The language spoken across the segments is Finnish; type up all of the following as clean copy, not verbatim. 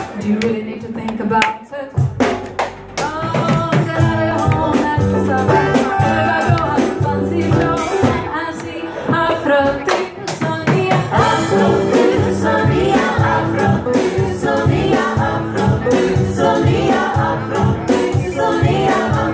Do you really need to think about it? Oh, get out of home after supper. Gotta go have a fancy show and see Afrotysonia, Afrotysonia, Afrotysonia, Afrotysonia, Afrotysonia,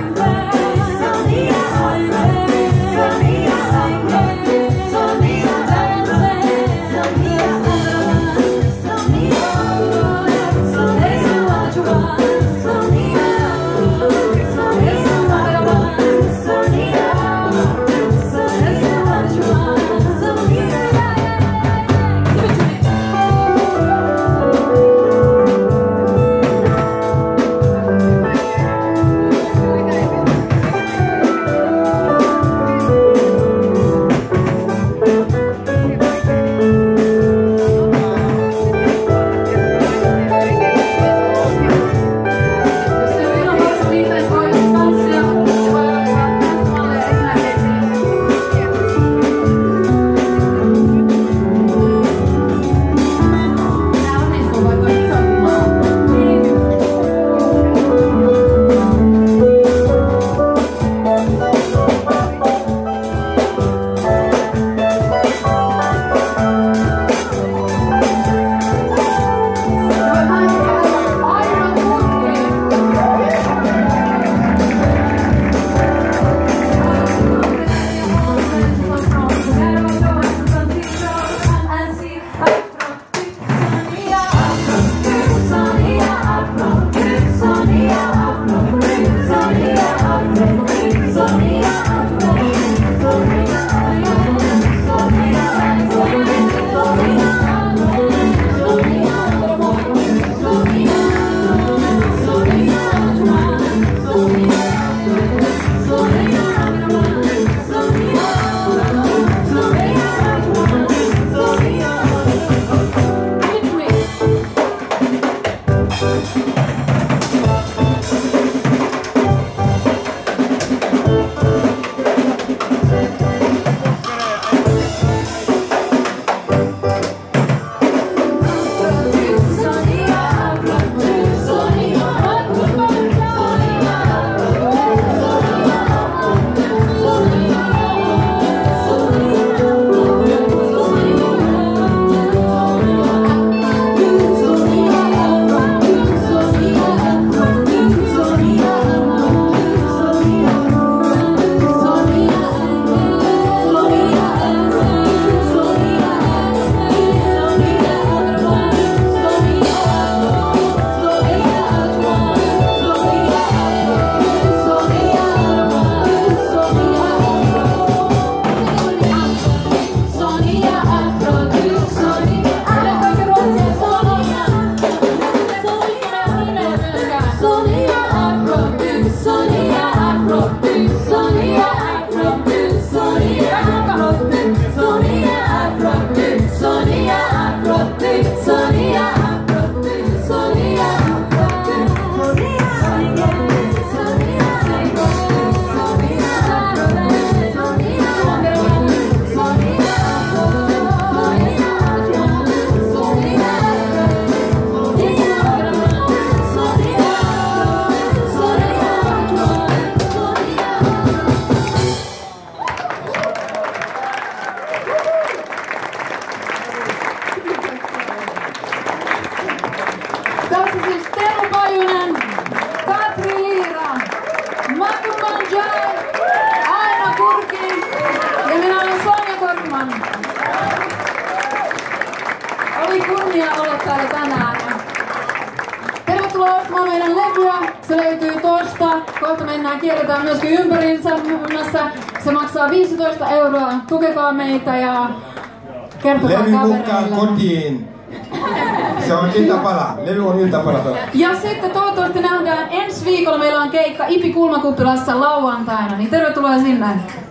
Tässä siis Tero Pajunen, Katri Liira, Macoumba Ndiaye, Aino Kurki ja minä olen Sonja Korkman. Oli kunnia olla täällä tänään. Tervetuloa ostamaan meidän levyä. Se löytyy tosta. Kohta mennään, kierretään myöskin ympäriinsä. Se maksaa 15 €. Tukekaa meitä ja kertokaa kavereille. Kotiin. Se on iltapala. Levy on iltapala. Ja sitten toivottavasti nähdään ensi viikolla. Meillä on keikka Ipi Kulmakuppilassa lauantaina. Niin tervetuloa sinne.